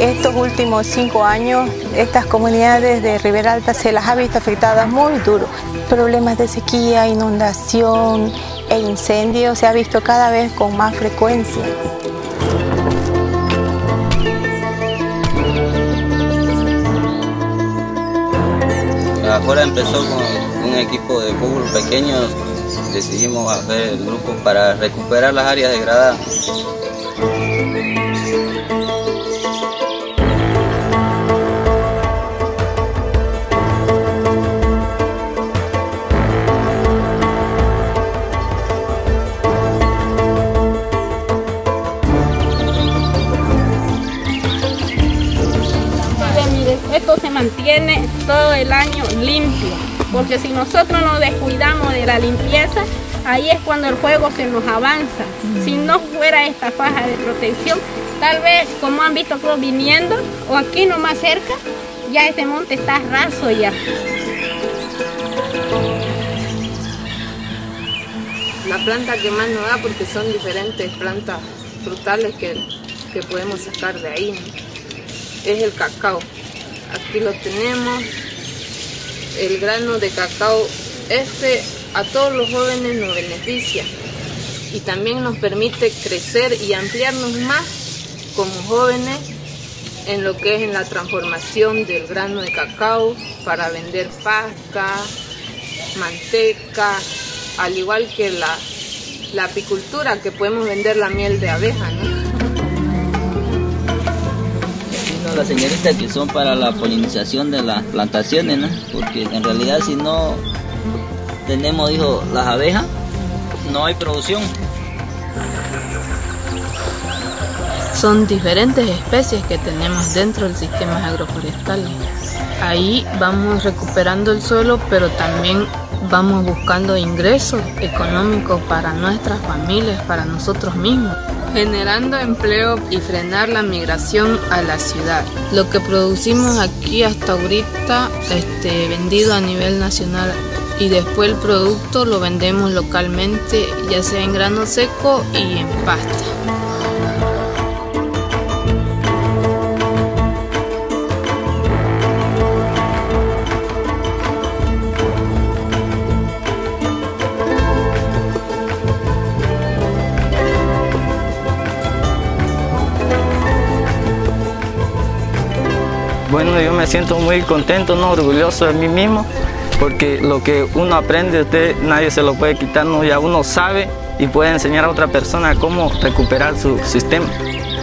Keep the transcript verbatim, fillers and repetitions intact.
estos últimos cinco años, estas comunidades de Ribera Alta se las ha visto afectadas muy duro. Problemas de sequía, inundación e incendios se ha visto cada vez con más frecuencia. Ahora empezó con un equipo de fútbol pequeño, decidimos hacer el grupo para recuperar las áreas degradadas. Esto se mantiene todo el año limpio, porque si nosotros nos descuidamos de la limpieza, ahí es cuando el fuego se nos avanza. Si no fuera esta faja de protección, tal vez, como han visto todos viniendo, o aquí nomás cerca, ya este monte está raso ya. La planta que más nos da, porque son diferentes plantas frutales que, que podemos sacar de ahí, ¿no? Es el cacao. Aquí lo tenemos, el grano de cacao. Este a todos los jóvenes nos beneficia y también nos permite crecer y ampliarnos más como jóvenes en lo que es en la transformación del grano de cacao para vender pasta, manteca, al igual que la, la apicultura, que podemos vender la miel de abeja, ¿no? Las señoritas que son para la polinización de las plantaciones, ¿no? Porque en realidad si no tenemos, dijo, las abejas, no hay producción. Son diferentes especies que tenemos dentro del sistema agroforestal. Ahí vamos recuperando el suelo, pero también vamos buscando ingresos económicos para nuestras familias, para nosotros mismos, generando empleo y frenar la migración a la ciudad. Lo que producimos aquí hasta ahorita, este, vendido a nivel nacional, y después el producto lo vendemos localmente, ya sea en grano seco y en pasta. Bueno, yo me siento muy contento, ¿no? Orgulloso de mí mismo, porque lo que uno aprende, usted nadie se lo puede quitar, ¿no? Ya uno sabe y puede enseñar a otra persona cómo recuperar su sistema.